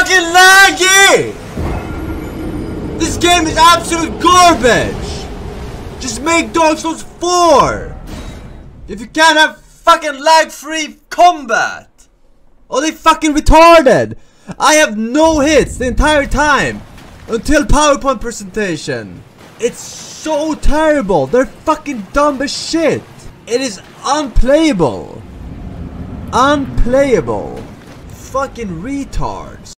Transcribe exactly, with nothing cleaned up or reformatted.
fucking laggy! This game is absolute garbage! Just make Dark Souls four! If you can't have fucking lag-free combat! Oh, they fucking retarded! I have no hits the entire time! Until PowerPoint presentation! It's so terrible! They're fucking dumb as shit! It is unplayable! Unplayable! Fucking retards!